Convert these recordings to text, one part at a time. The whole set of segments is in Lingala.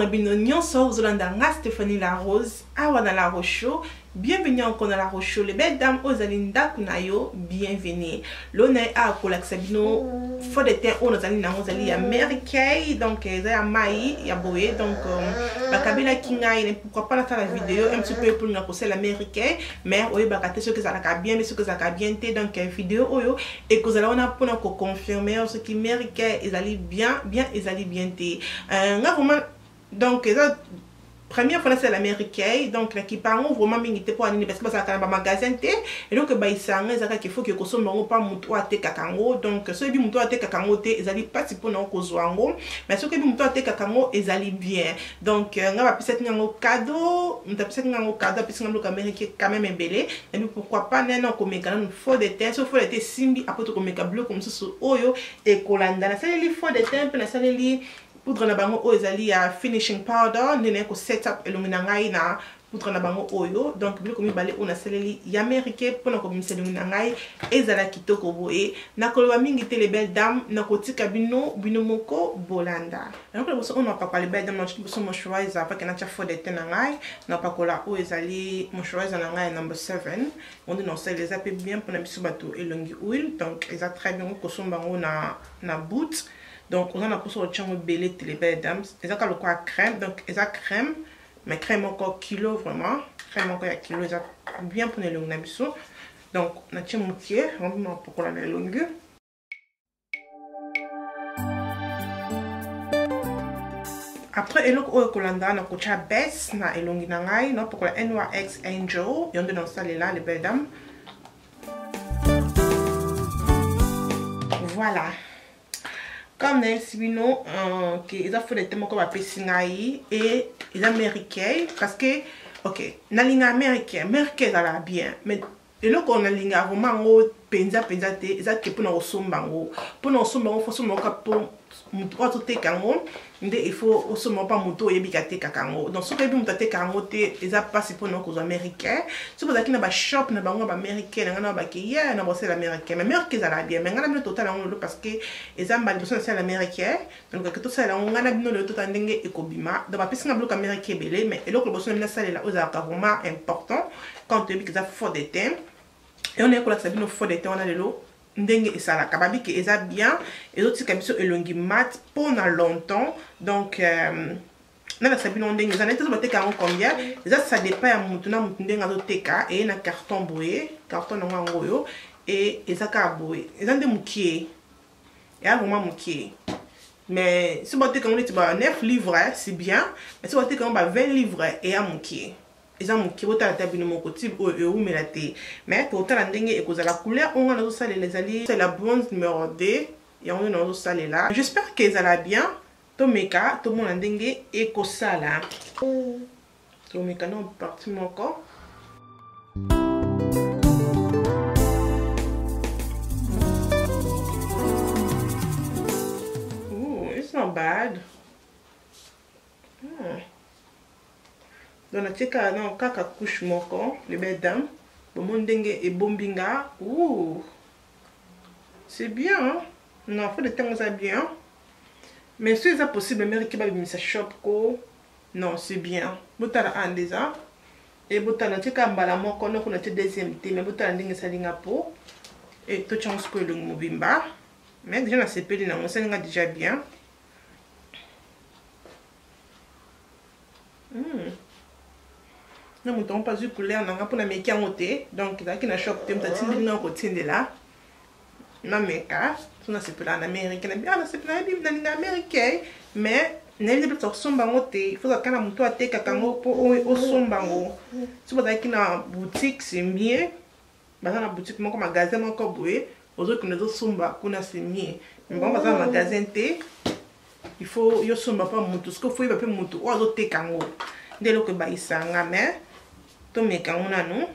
na bino nyonso ozolanda nga Stéphanie La Rose awa na La Rose Show. Bienvenue encore dans La Rose Show. Les belles dames ozali ndaku na yo, bienvenue. Lona a kolakisa bino fo de teint o nazali na ozali américain, donc ya mai ya boye, donc bakabela kinga ine pourquoi pas faire la vidéo un petit peu pour nous conseiller l'américain, mais oye bakate ce que ça la bien, mais ce que ça la bien té, donc vidéo oyo et que ça on a pour nous confirmer ce qui américain ezali bien ezali bien té. Nga vraiment donc première fois c'est l'américain, donc là qui parle vraiment minité pour aller parce que ça quand même magasin té et donc bah ça ngeza qu'il faut que consomme pas muto ate kakango, donc ce bi muto ate kakango té ezali pas si pour non kozwango, mais ce que bi muto ate kakango ezali bien, donc nga ba pisa ngango cadeau, muta pisa ngango cadeau pisa ngango américain quand même embellé, et puis pourquoi pas non comme mécanisme faux de teint, sauf faux de teint simbi après tout comme bleu comme ça sur oyo et kolanda na ça les faux de teint na ça les poudre na bango oyo ezali ya finishing powder ndene ko setup elongina ngai na poudre na bango oyo, donc biloko mibale ona saleli ya américain pona ko bimisa elongina ngai ezala kitoko boye na koloba mingi te les belles dames na kotika bino moko bolanda. Donc le boso on va pas les belles dames na boso moisturizer pas que na cha faux de teint na ngai na pakola oyo ezali moisturizer na ngai number 7 on dit non c'est les apé bien pona biso bato elongi huile, donc eza très bien ko somba ngo na boot. Donc on a pour ça le belé les belles dames, ils ont le quoi crème, donc ils ont crème, mais crème encore kilo vraiment, crème encore à kilo, ils ont bien pour les longues nabiso. Donc on a tient mon pied, vraiment pour qu'on les longues. Après elok oyo kolanda na kocha best na elongi na ngai na pour la NYX Angel, et on donne ça là les belles dames. Voilà. Comme Sibino ils ont fait des thèmes comme à Pessingaï et les américains parce que ok na linga américain ça va bien mais et là qu'on a linga vraiment penza te ils que pour nous sombango faut sombango pour mutu auto te kango nde il faut osoma pas mutu yebika te kakango, donc ce que bi mutu te kango te eza pas pour nous aux américains so bazaki na ba shop na bango ba américain na ba ki ya na bossé l'américain mais américain ça va bien mais ngana bino total ngolo parce que eza mbali bossé c'est l'américain, donc que tout ça là ngana bino le total ndenge ekobima donc ba pesi na bloc américain belé mais eloko bossé na ça là oza vraiment important quand tu yebika za faux de teint et on est ko la sabino faux de teint on a le lot ndenge esala kababi que eza bien et autres kabiso elongi mat pendant longtemps, donc na la sabino ndenge eza nete ba teka combien ça dépend ya mutu na mutu ndenge azo teka et na carton boye carton na ngoyo et eza ka boye eza nde mukie et vraiment mukie, mais si ba teka ngoti ba 9 livres c'est bien, mais si ba teka ba 20 livres et ya mukie ils ont qui vont à tabino mon côté ou mélate mais pour tant ndenge et cause la couleur on a ça les alliés c'est la bronze numéro 2 et on a ça là. J'espère que ça va bien to meka to mon ndenge et ko ça là to meka non parti mon corps. Ooh, it's not bad. Donc tika non kaka couche moko les belles dames bon ndenge et bombinga. Ouh, c'est bien hein? Non faut de temps ça bien mais si c'est possible américain ba bimisa shop ko non c'est bien botala en déjà et botala tika mbala moko no kuna te deuxième té mais botala ndenge salinga po et to chance ko le mobimba mais déjà na sepeli na mosalinga déjà bien. Non, nous pas eu couleur, on a pas na meki angote, donc là qui na shop tem ta tindi na ko tindi là. Na meka, ça c'est pour l'américain, bien c'est pour la américain, mais n'est pas pour somba ngote, il faut que na muto ateka kango po o somba ngo. Si vous avez qui na boutique c'est mieux. Bah na boutique mon magasin mon ko boé, aux autres que nous somba kuna c'est mieux. Mais bon dans magasin té, il faut yo somba pas muto, ce que faut il va pas muto, o azo teka ngo. Dès que ba isanga mais to meka una no.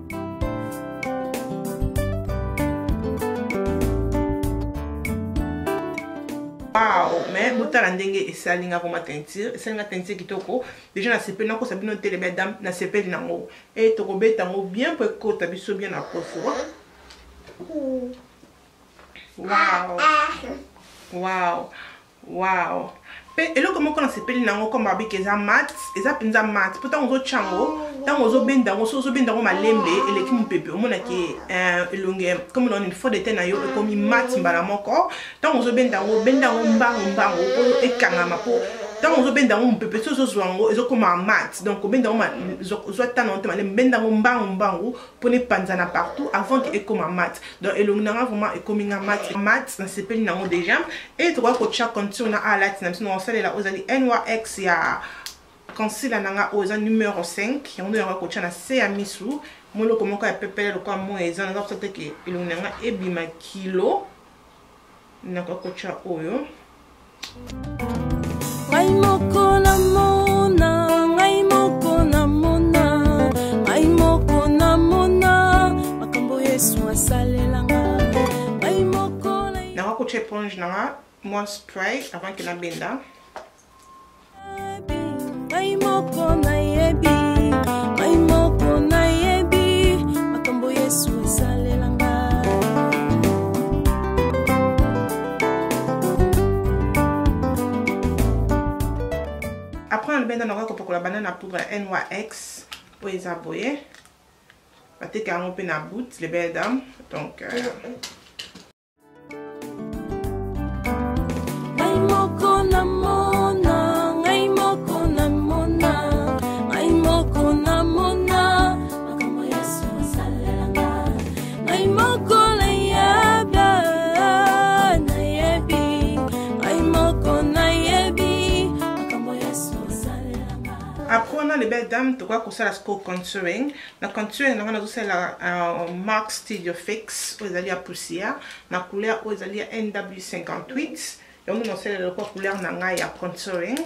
Wow, mais botala ndenge esalinga comme teinture, esalinga teinture kitoko. Déjà na sepeli na ko sabino tele belle dame na sepeli nango. Et to ko beta ngo bien pour que ta biso bien na profo. Wow. Wow. Wow. Et là, comment on s'appelle nango comme babi que ça mat, et ça pinza mat. Pourtant on zo chango, tant on zo bendango, so bendango malembe, et les kim pepe, on a qui longue, comme on une fois de temps ayo, comme il mat mbala moko, tant on zo bendango mbango, et kangama po. Tant on zo bendango pepe, so zwango, et zo comme un mat. Donc bendango zo tan on te malem bendango mbango, pour ne panzana partout avant qu'il est comme un mat. Donc et longue nanga vraiment est comme un mat, ça s'appelle nango déjà. Et tu vois que chaque contour na à la tina, c'est là aux ali NYX ya concealer nanga aux numéro 5 on doit ko chana se ya misu molo ko moko ya pepele ko mo eza na ko teke ilunanga ebima kilo na ko cha oyo ngai moko na mona makambo Yesu asalelanga ngai moko na ko cha éponge nanga moi spray avant que la benda ngai moko na yebi makambo Yesu asalelanga. après on benda na ko pour la banane à poudre NYX pour les aboyer va te carrément pe na bout les belles dames donc après on a les belles dames tu vois que ça la contouring la contouring on a aussi la Mark Studio Fix aux alliés à poussière la couleur aux alliés NW58 et on a aussi la couleur nanga ya contouring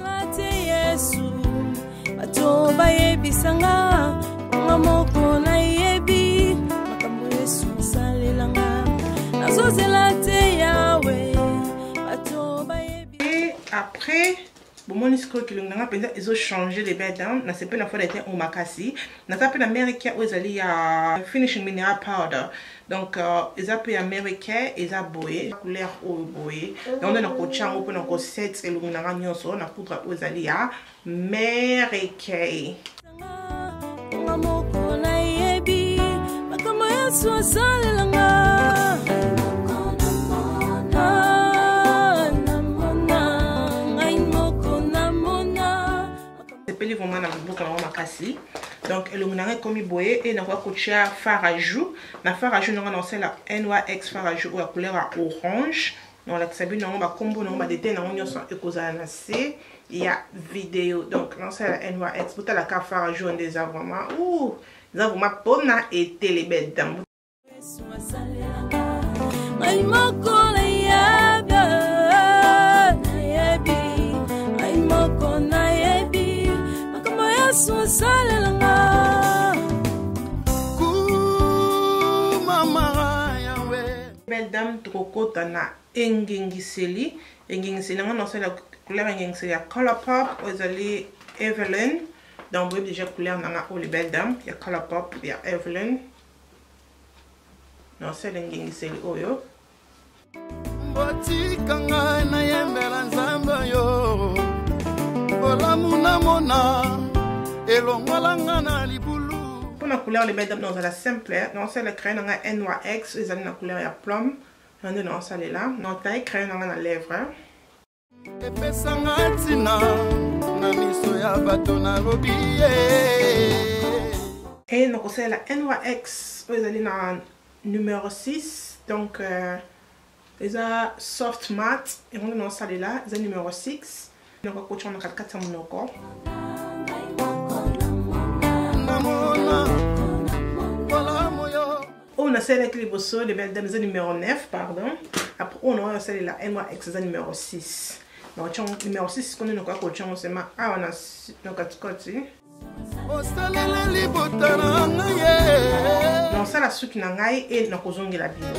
et après bon mon escroc qui l'on a pensé ils ont changé les belles dames na c'est pas la fois d'être au makasi na ça peut américain aux alliés à finishing mineral powder donc ils appellent américain ils a boé couleur au boé donc on a ko chango pour ko set et l'on a nyonso na poudre aux alliés à américain vraiment na beaucoup na makasi donc le munanga comme boye et na kwa kocha fard à joues na fard à joues na lancer la NYX fard à joues la couleur orange on la sabi na ba combo na ba détail na onyo so ekozala na c'est il y a vidéo donc lancer la NYX pour la carte fard à joues des vraiment ouh ça vraiment pona et les belles dames belle dame trop na engingiseli on a la couleur engingiseli Colourpop aux alliés Evelyn donc vous déjà couleur nanga les belles dames il y a Colourpop il y a Evelyn non c'est engingiseli oyo botikanga na yembela nzamba yo olamuna mona elongolanga na libulu pour la couleur les belles dames dans la simple non c'est le crayon dans NYX ils ont la couleur ya plum on est dans ça là non taille crayon dans la lèvre epesanga tina na miso ya bato na lobiye et donc c'est la NYX ils ont la numéro 6 donc ils ont soft matte et on est dans ça là ils ont numéro 6 donc on a 4 monoko on a celle avec les bossos, les belles dames numéro 9, pardon. Après, on a celle là, NYX numéro 6. Donc, numéro 6, qu'on est encore coach, on se met à on a donc à côté. Non, ça la souki nangai et na kozongi la bino.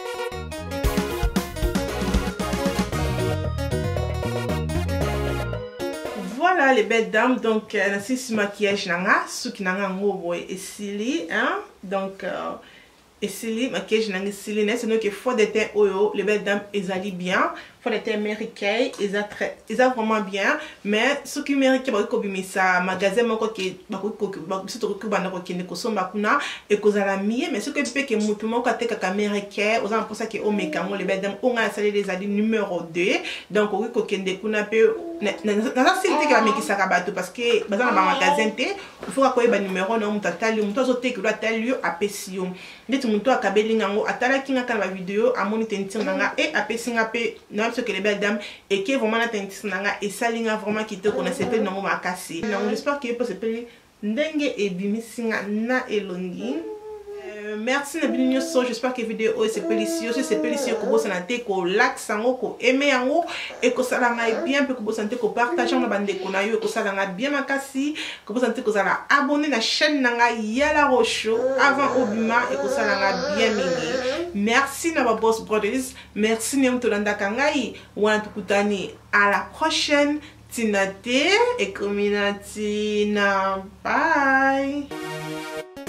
Voilà les belles dames, donc c'est ce maquillage nanga, souki nanga ngobo et sili, hein, donc et sili maquillage nanga sili, c'est donc il faut des teints oyo, les belles dames ils allient bien, fond de teint américain ils ont vraiment bien mais ce qui américain ba ko bimisa magasin moko ke ba ko surtout ko bana ko kende ko somba kuna et ko za la mie mais ce que peut que mutu moko ateka ka américain aux pour ça que o mekango le bedam on a salé les ali numéro 2 donc oui ko kende kuna pe na silite ka mekisa ka bato parce que bazana ba magasin te il faut ko ba numéro na mutatali muto zo te ko atali apesio ndeti muto akabeli ngango atala kinga kana ba video amoni tentir nanga et apesinga pe na ce que les belles dames et qui vraiment la tentir nanga et salinga vraiment qui te connaissait pe nango makasi nango j'espère que peut se pele ndenge e bimisinga na elongi. Merci Nabinyo so, j'espère que la vidéo c'est délicieux, c'est délicieux que vous sentez que like sango ko aimer yango et que ça l'a bien que vous sentez que partager na bande ko na yo que ça l'a bien makasi que vous sentez que ça l'a abonner na chaîne nanga Yala Rocho avant Obima et que ça l'a bien mingi. Merci na boss brothers, merci Nemtolanda Kangai wana tukutani à la prochaine Tinate et Community na bye.